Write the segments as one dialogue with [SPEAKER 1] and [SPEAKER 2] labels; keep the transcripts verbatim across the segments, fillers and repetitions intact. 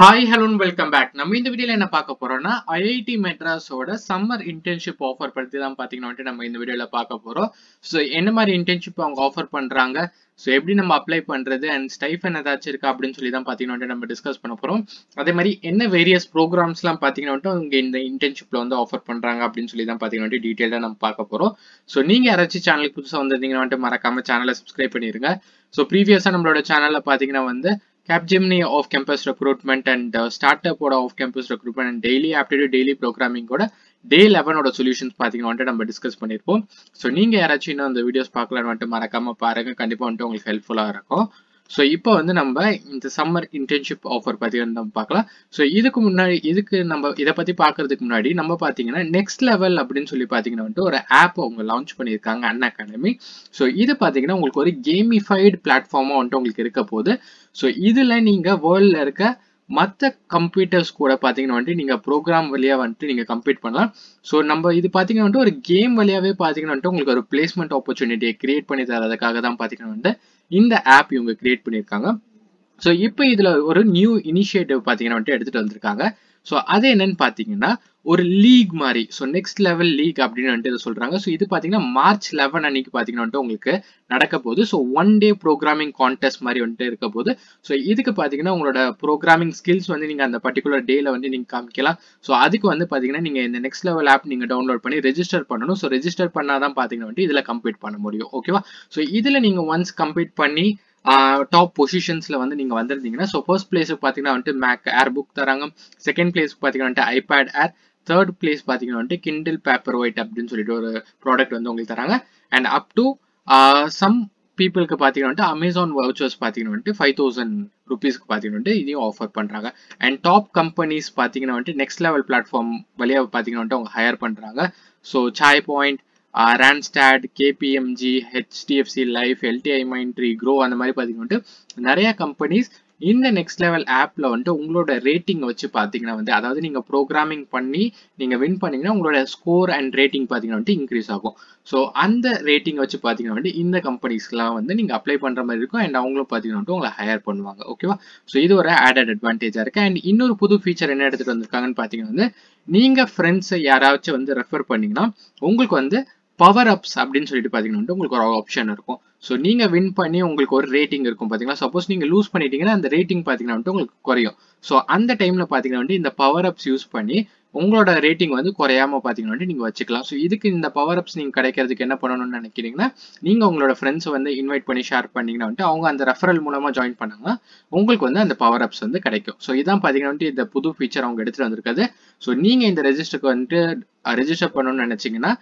[SPEAKER 1] Hi, hello and welcome back. நம்ம இந்த வீடியோல என்ன பார்க்க போறோம்னா I I T MADRAS ஓட சம்மர் இன்டர்ன்ஷிப் ஆஃபர் பத்தி தான் பாத்தீங்கன்னா நம்ம இந்த வீடியோல பார்க்க போறோம். சோ என்ன மாதிரி இன்டர்ன்ஷிப் அவங்க ஆஃபர் பண்றாங்க, சோ எப்படி நம்ம அப்ளை பண்றது அண்ட் ஸ்டைஃபன் ஏதாச்சும் இருக்கா அப்படின்னு சொல்லி தான் பாத்தீங்கன்னா நம்ம டிஸ்கஸ் பண்ண போறோம். அதே மாதிரி என்ன வேரியஸ் ப்ரோக்ராம்ஸ்லாம் பாத்தீங்கன்னா இங்க இந்த இன்டர்ன்ஷிப்ல வந்து ஆஃபர் பண்றாங்க அப்படின்னு சொல்லி தான் பாத்தீங்கன்னா டீடைலா நம்ம பார்க்க போறோம். சோ நீங்க யாராச்சும் சேனலுக்கு புதுசா வந்திருந்தீங்கன்னா மறக்காம சேனலை சப்ஸ்கிரைப் பண்ணிருங்க. சோ ப்ரீவியஸா நம்மளோட சேனல்ல பாத்தீங்கன்னா வந்து Capgemini of campus recruitment and uh, startup of campus recruitment and daily aptitude daily programming கூட day eleven ஓட solutions பாத்தீங்கன்னா வந்து நம்ம டிஸ்கஸ் பண்ணிருப்போம். சோ நீங்க யாராச்சும் இன்னும் அந்த வீடியோஸ் பார்க்கலாம்னு வந்து மறக்காம பாருங்க, கண்டிப்பா வந்து உங்களுக்கு ஹெல்ப்ஃபுல்லா இருக்கும். சோ இப்போ வந்து நம்ம இந்த சம்மர் இன்டர்ன்ஷிப் ஆஃபர் பத்தி வந்து நம்ம பார்க்கலாம். சோ இதுக்கு முன்னாடி இதுக்கு நம்ம இதை பத்தி பார்க்கறதுக்கு முன்னாடி நம்ம பாத்தீங்கன்னா நெக்ஸ்ட் லெவல் அப்படின்னு சொல்லி பாத்தீங்கன்னா வந்து ஒரு ஆப் அவங்க லான்ச் பண்ணியிருக்காங்க அன் அகாடமி. சோ இது பாத்தீங்கன்னா உங்களுக்கு ஒரு கேமிஃபைடு பிளாட்ஃபார்மா வந்துட்டு உங்களுக்கு இருக்க போகுது. சோ இதுல நீங்க வேர்ல்ட்ல இருக்க மற்ற கம்ப்யூட்டர்ஸ் கூட பாத்தீங்கன்னா வந்துட்டு நீங்க ப்ரோக்ராம் வழியா வந்துட்டு நீங்க கம்ப்ளீட் பண்ணலாம். ஸோ நம்ம இது பாத்தீங்கன்னா வந்துட்டு ஒரு கேம் வழியாவே பாத்தீங்கன்னா வந்துட்டு உங்களுக்கு ஒரு பிளேஸ்மெண்ட் ஆப்பர்ச்சுனிட்டியை கிரியேட் பண்ணி தரதுக்காக தான் பாத்தீங்கன்னா வந்துட்டு இந்த ஆப் இவங்க கிரியேட் பண்ணியிருக்காங்க. ஸோ இப்போ இதுல ஒரு நியூ இனிஷியேட்டிவ் பாத்தீங்கன்னா வந்துட்டு எடுத்துட்டு வந்திருக்காங்க. ஸோ அது என்னன்னு பாத்தீங்கன்னா ஒரு லீக் மாதிரி, ஸோ நெக்ஸ்ட் லெவல் லீக் அப்படின்னு வந்துட்டு இதை சொல்றாங்க. ஸோ இது பாத்தீங்கன்னா மார்ச் லெவன் அன்னைக்கு பாத்தீங்கன்னா வந்துட்டு உங்களுக்கு நடக்க போகுது. So one day programming contest மாதிரி வந்துட்டு இருக்க போகுது. ஸோ இதுக்கு பாத்தீங்கன்னா உங்களோட ப்ரோக்ராமிங் ஸ்கில்ஸ் வந்து நீங்க அந்த பர்டிகுலர் டேல வந்து நீங்க காமிக்கலாம். ஸோ அதுக்கு வந்து பாத்தீங்கன்னா நீங்க இந்த நெக்ஸ்ட் லெவல் ஆப் நீங்க டவுன்லோட் பண்ணி ரெஜிஸ்டர் பண்ணணும். ஸோ ரெஜிஸ்டர் பண்ணாதான் பாத்தீங்கன்னா வந்துட்டு இதுல கம்ப்ளீட் பண்ண முடியும். ஓகேவா? ஸோ இதுல நீங்க ஒன்ஸ் கம்ப்ளீட் பண்ணி டாப் பொசிஷன்ஸ்ல வந்து நீங்க வந்திருந்தீங்கன்னா, ஸோ ஃபர்ஸ்ட் பிளேஸுக்கு பாத்தீங்கன்னா வந்துட்டு மேக் ஏர் புக் தராங்க, செகண்ட் பிளேஸ்க்கு பாத்தீங்கன்னா வந்துட்டு ஐபேட் ஏர், தேர்ட் பிளேஸ் பாத்தீங்கன்னா வந்துட்டு கிண்டில் பேப்பர் ஒயிட் அப்படின்னு சொல்லிட்டு ஒரு ப்ராடக்ட் வந்து உங்களுக்கு தராங்க. அண்ட் அப் டு சம் பீப்புளுக்கு பாத்தீங்கன்னா வந்துட்டு அமேசான் வவுச்சர்ஸ் பாத்தீங்கன்னா வந்துட்டு ஃபைவ் தௌசண்ட் ருபீஸ்க்கு பாத்தீங்கன்னா வந்துட்டு இதையும் ஆஃபர் பண்றாங்க. அண்ட் டாப் கம்பெனிஸ் பாத்தீங்கன்னா வந்துட்டு நெக்ஸ்ட் லெவல் பிளாட்ஃபார்ம் வழியா பாத்தீங்கன்னா வந்துட்டு அவங்க ஹையர் பண்றாங்க. So SailPoint, Randstad, KPMG, HDFC Life, LTI Mindtree, Groww அந்த மாதிரி பாத்தீங்கன்னா நிறைய கம்பெனிஸ் இந்த நெக்ஸ்ட் லெவல் ஆப்ல வந்துட்டு உங்களோட ரேட்டிங் வச்சு பாத்தீங்கன்னா வந்து, அதாவது நீங்க ப்ரோக்ராமிங் பண்ணி நீங்க வின் பண்ணீங்கன்னா உங்களோட ஸ்கோர் அண்ட் ரேட்டிங் பாத்தீங்கன்னா வந்து இன்க்ரீஸ் ஆகும். ஸோ அந்த ரேட்டிங் வச்சு பாத்தீங்கன்னா வந்து இந்த கம்பெனிஸ்க்குலாம் வந்து நீங்க அப்ளை பண்ற மாதிரி இருக்கும். அண்ட் அவங்களும் பாத்தீங்கன்னா உங்களை ஹையர் பண்ணுவாங்க. ஓகேவா? ஸோ இது ஒரு ஆடட் அட்வான்டேஜா இருக்கு. அண்ட் இன்னொரு புது ஃபீச்சர் என்ன எடுத்துட்டு வந்திருக்காங்கன்னு பாத்தீங்கன்னா வந்து, நீங்க ஃப்ரெண்ட்ஸ் யாராச்சும் வந்து ரெஃபர் பண்ணீங்கன்னா உங்களுக்கு வந்து பவர் அப்ஸ் அப்படின்னு சொல்லிட்டு பாத்தீங்கன்னா உங்களுக்கு ஒரு ஆப்ஷன் இருக்கும். ஸோ நீங்க வின் பண்ணி உங்களுக்கு ஒரு ரேட்டிங் இருக்கும் பாத்தீங்களா. சப்போஸ் நீங்க லூஸ் பண்ணிட்டீங்கன்னா அந்த ரேட்டிங் பாத்தீங்கன்னா உங்களுக்கு குறையும். ஸோ அந்த டைம்ல பாத்தீங்கன்னா இந்த பவர் அப்ஸ் யூஸ் பண்ணி உங்களோட ரேட்டிங் வந்து குறையாம பாத்தீங்கன்னா நீங்க வச்சுக்கலாம். ஸோ இதுக்கு இந்த பவர் அப்ஸ் நீங்க கிடைக்கிறதுக்கு என்ன பண்ணணும்னு நினைக்கிறீங்கன்னா, நீங்க உங்களோட ஃப்ரெண்ட்ஸ் வந்து இன்வைட் பண்ணி ஷேர் பண்ணீங்கன்னா வந்துட்டு அவங்க அந்த ரெஃபரல் மூலமா ஜாயின் பண்ணாங்கன்னா உங்களுக்கு வந்து அந்த பவர் அப்ஸ் வந்து கிடைக்கும். ஸோ இதான் பாத்தீங்கன்னா இந்த புது ஃபீச்சர் அவங்க எடுத்துட்டு வந்திருக்காது. ஸோ நீங்க இந்த ரெஜிஸ்டருக்கு வந்துட்டு ரெஜிஸ்டர் பண்ணணும்னு நினைச்சீங்கன்னா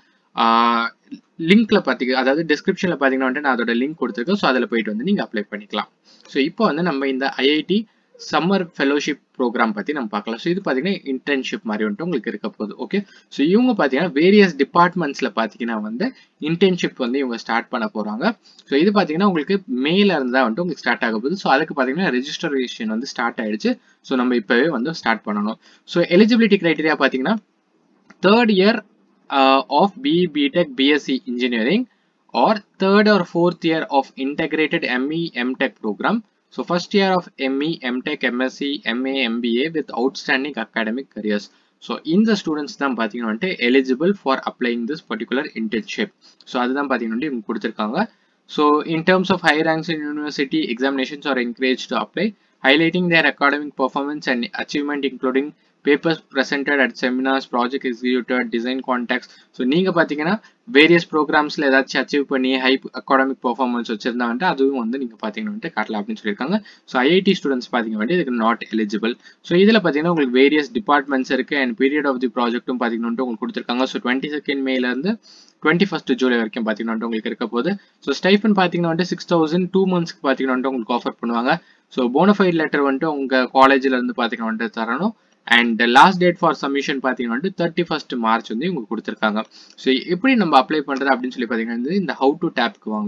[SPEAKER 1] லிங்க்ல பாத்தீங்க, அதாவது டிஸ்கிரிப்ஷன்ல பாத்தீங்கன்னா நான் அதோட லிங்க் கொடுத்துருக்கேன். ஸோ அதில் போயிட்டு வந்து நீங்க அப்ளை பண்ணிக்கலாம். ஸோ இப்போ வந்து நம்ம இந்த ஐஐடி சம்மர் ஃபெலோஷிப் ப்ரோக்ராம் பத்தி நம்ம பார்க்கலாம். ஸோ இது பாத்தீங்கன்னா இன்டர்ன்ஷிப் மாதிரி வந்துட்டு உங்களுக்கு இருக்க போகுது. ஓகே, ஸோ இவங்க பாத்தீங்கன்னா வேரியஸ் டிபார்ட்மெண்ட்ஸ்ல பாத்தீங்கன்னா வந்து இன்டர்ன்ஷிப் வந்து இவங்க ஸ்டார்ட் பண்ண போறாங்க. ஸோ இது பாத்தீங்கன்னா உங்களுக்கு மேல இருந்தா வந்துட்டு உங்களுக்கு ஸ்டார்ட் ஆக போகுது. ஸோ அதுக்கு பாத்தீங்கன்னா ரெஜிஸ்ட்ரேஷன் வந்து ஸ்டார்ட் ஆயிடுச்சு. ஸோ நம்ம இப்பவே வந்து ஸ்டார்ட் பண்ணணும். ஸோ எலிஜிபிலிட்டி கிரைட்டீரியா பாத்தீங்கன்னா third year Uh, of B E, B.Tech, B S c Engineering or third or fourth year of integrated M E, M.Tech program. So first year of M E, M.Tech, M S c, M A, M B A with outstanding academic careers. So in the students தான் பாத்தீங்கன்னா eligible for applying this particular internship. So அதுதான் பாத்தீங்கன்னா இவங்க கொடுத்திருக்காங்க. So in terms of high ranks in university, examinations are encouraged to apply, highlighting their academic performance and achievement including papers presented at seminars, project executed, design contacts. So நீங்க பாத்தீங்கன்னா various ப்ரோக்ராம்ஸ்ல ஏதாச்சும் achieve பண்ணி high academic performance வச்சிருந்தா வந்துட்டு அதுவும் வந்து நீங்க பாத்தீங்கன்னா வந்துட்டு காட்டலாம் அப்படின்னு சொல்லியிருக்காங்க. ஸோ ஐஐடி ஸ்டூடெண்ட்ஸ் பாத்தீங்கன்னா வந்து இதுக்கு நாட் எலிஜிபிள். ஸோ இதுல பாத்தீங்கன்னா உங்களுக்கு வேரியஸ் டிபார்ட்மெண்ட்ஸ் இருக்கு அண்ட் பீரியட் ஆஃப் தி ப்ராஜெக்ட்டும் பாத்தீங்கன்னா உங்களுக்கு கொடுத்துருக்காங்க. ஸோ டுவெண்ட்டி செகண்ட் மேல இருந்து டுவெண்ட்டி ஃபர்ஸ்ட் ஜூலை வரைக்கும் பாத்தீங்கன்னா உங்களுக்கு இருக்க போகுது. ஸோ ஸ்டைஃபன் பாத்தீங்கன்னா வந்துட்டு சிக்ஸ் தௌசண்ட் டூ மந்த்ஸ்க்கு பாத்தீங்கன்னா உங்களுக்கு ஆஃபர் பண்ணுவாங்க. ஸோ போனஃபைட் லெட்டர் வந்துட்டு உங்க காலேஜ்ல இருந்து பாத்தீங்கன்னா வந்துட்டு தரணும். And last date for submission பாத்தீங்கன்னா தேர்ட்டி ஃபர்ஸ்ட் மார்ச் வந்து உங்களுக்கு கொடுத்துருக்காங்க. ஸோ எப்படி நம்ம அப்ளை பண்றது அப்படின்னு சொல்லி பாத்தீங்கன்னா இந்த ஹவு டு டேப்க்கு வாங்க.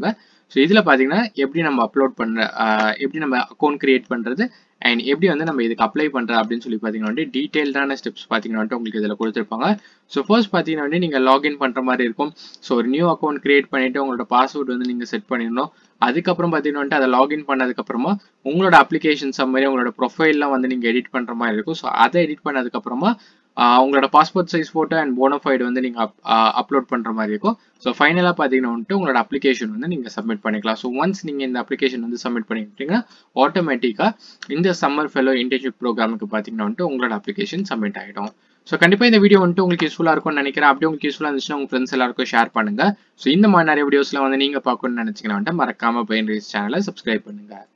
[SPEAKER 1] ஸோ இதில் பார்த்தீங்கன்னா எப்படி நம்ம அப்லோட் பண்ணுற எப்படி நம்ம அக்கௌண்ட் கிரியேட் பண்ணுறது அண்ட் எப்படி வந்து நம்ம இதுக்கு அப்ளை பண்ணுறது அப்படின்னு சொல்லி பார்த்தீங்கன்னா டீட்டெயில்டான ஸ்டெப்ஸ் பார்த்தீங்கன்னா உங்களுக்கு இதில் கொடுத்துருப்பாங்க. ஸோ ஃபர்ஸ்ட் பார்த்தீங்கன்னா நீங்கள் லாகின் பண்ணுற மாதிரி இருக்கும். ஸோ ஒரு நியூ அக்கௌண்ட் கிரியேட் பண்ணிவிட்டு உங்களோட பாஸ்வேர்டு வந்து நீங்கள் செட் பண்ணிடணும். அதுக்கப்புறம் பார்த்தீங்கன்னா அதை லாகின் பண்ணதுக்கப்புறமா உங்களோட அப்ளிகேஷன் சம்மரி உங்களோட ப்ரொஃபைல்லாம் வந்து நீங்கள் எடிட் பண்ணுற மாதிரி இருக்கும். ஸோ அதை எடிட் பண்ணதுக்கப்புறமா உங்களோட passport size photo and bonafide வந்து நீங்கள் அப் அப்லோட் பண்ணுற மாதிரி இருக்கும். ஸோ ஃபைனலாக பார்த்தீங்கன்னா வந்துட்டு உங்களோட அப்ளிகேஷன் வந்து நீங்கள் சப்மிட் பண்ணிக்கலாம். ஸோ ஒன்ஸ் நீங்கள் இந்த அப்ளிகேஷன் வந்து சப்மிட் பண்ணிக்கிட்டீங்கன்னா ஆட்டோமேட்டிக்காக இந்த சம்மர் ஃபெலோ இன்டர்ன்ஷிப் ப்ரோக்ராமுக்கு பார்த்தீங்கன்னா வந்துட்டு உங்களோட அப்ளிகேஷன் சப்மிட் ஆகிடும். ஸோ கண்டிப்பாக இந்த வீடியோ வந்துட்டு உங்களுக்கு யூஸ்ஃபுல்லாக இருக்கும்னு நினைக்கிறேன். அப்படியே உங்களுக்கு யூஸ்ஃபுல்லாக இருந்துச்சுன்னா உங்கள் ஃப்ரெண்ட்ஸ் எல்லாருக்கும் ஷேர் பண்ணுங்கள். ஸோ இந்த மாதிரி நிறைய வீடியோஸ்லாம் வந்து நீங்கள் பார்க்கணும்னு நினச்சிங்கன்னா வந்துட்டு மறக்காமல் BiNaRiEs சேனலை சப்ஸ்கிரைப் பண்ணுங்கள்.